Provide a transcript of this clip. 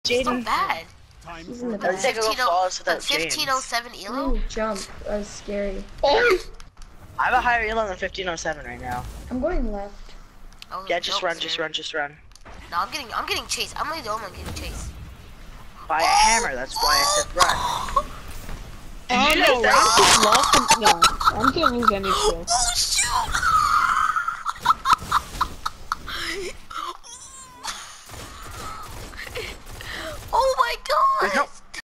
It's not Jaden. bad. He's in the Let's back. take a go falls without James. 1507 elo? Ooh, jump. That was scary. I have a higher elo than 1507 right now. I'm going left. Oh, Yeah, just nope, run, just sir. run, just run. No, I'm getting chased. I'm only the only one getting chased. By a hammer, that's why I said run. Oh no, Ram just lost him. No, Ram can't use any skill. Oh shoot!